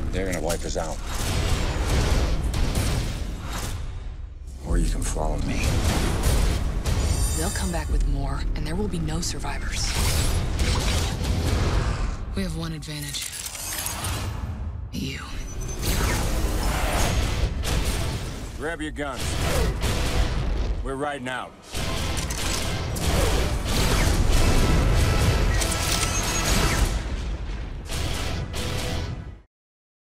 They're gonna wipe us out. Or you can follow me. They'll come back with more, and there will be no survivors. We have one advantage. You. Grab your guns. We're riding out.